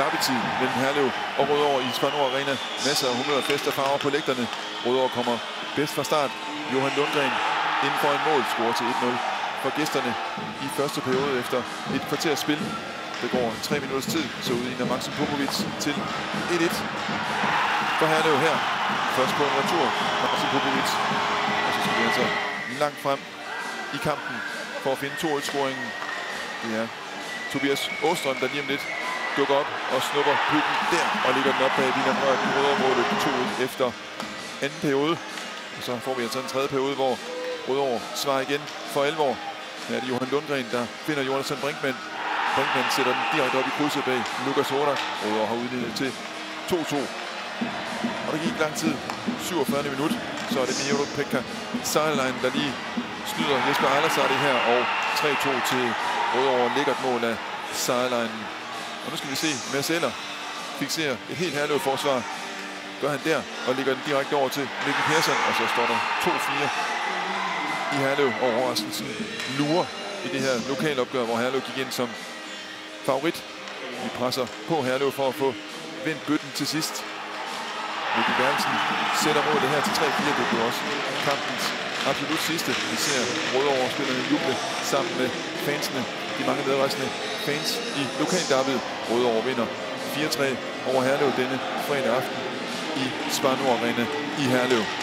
derbytid mellem Herlev og Rødovre i Spar Nord Arena. Masser af humør, fest og farver på lægterne. Rødovre kommer bedst fra start. Johan Lundgren inden for en mål scorer til 1-0 for gæsterne i første periode efter et kvarters spil. Det går 3 minutters tid, så udligner Maxim Popovic til 1-1 for Herlev her. Først på en retur, Maxim Popovic. Og så skal vi altså langt frem i kampen for at finde 2-1-scoringen. Det er Tobias Åstrøm, der lige om lidt dukker op og snupper pucken der og lægger den op bag William Rørt i Rødovre-målet 2-1 efter anden periode. Og så får vi altså en tredje periode, hvor Rødovre svarer igen for alvor. Her er det Johan Lundgren, der finder Jonathan Brinkmann. Brinkmann sætter den direkte op i krydset bag Lukas Hordak. Rødovre har udlignet til 2-2. Og der gik lang tid, 47. minut, så er det Miro-Pekka Seilerlein, der lige snyder Jesper Eilersardi her, og 3-2 til Rødovre. Lækkert mål af Seilerlein. Og nu skal vi se, Mads Eller fikserer et helt Herlev forsvar. Gør han der, og lægger den direkte over til Mikkel Persson, og så står der 2-4 i Herlev, og overraskelsen lurer i det her lokalopgør, hvor Herlev gik ind som favorit. Vi presser på Herlev for at få vendt bøtten til sidst. Mikkel Berlsen sætter målet her til 3-4. Det bliver også kampens absolut sidste. Vi ser Rødovre-spillerne juble sammen med fansene, de mange medrejsende fans i lokalderbyet. Rødovre vinder 4-3 over Herlev denne fredag aften i Spar Nord Arena i Herlev.